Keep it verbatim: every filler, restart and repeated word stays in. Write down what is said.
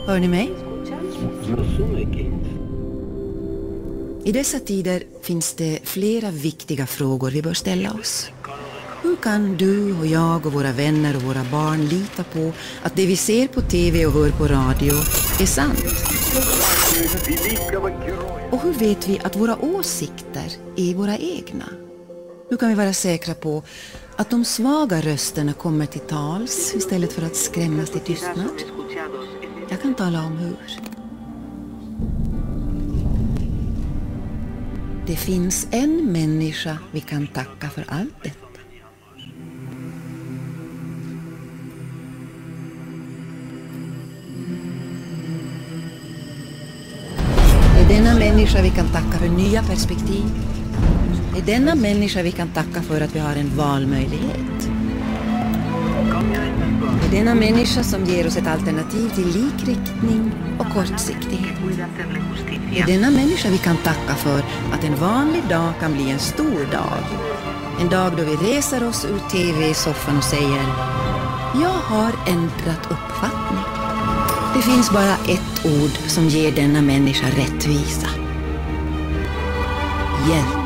Hör ni mig? I dessa tider finns det flera viktiga frågor vi bör ställa oss. Hur kan du och jag och våra vänner och våra barn lita på att det vi ser på tv och hör på radio är sant? Och hur vet vi att våra åsikter är våra egna? Hur kan vi vara säkra på att de svaga rösterna kommer till tals istället för att skrämmas till tystnad? Jag kan tala om hur. Det finns en människa vi kan tacka för allt detta. Det är denna människa vi kan tacka för nya perspektiv. Det är denna människa vi kan tacka för att vi har en valmöjlighet. Det är denna människa som ger oss ett alternativ till likriktning och kortsiktighet. Det är denna människa vi kan tacka för att en vanlig dag kan bli en stor dag. En dag då vi reser oss ur tv-soffan och säger: jag har ändrat uppfattning. Det finns bara ett ord som ger denna människa rättvisa. Hjälp.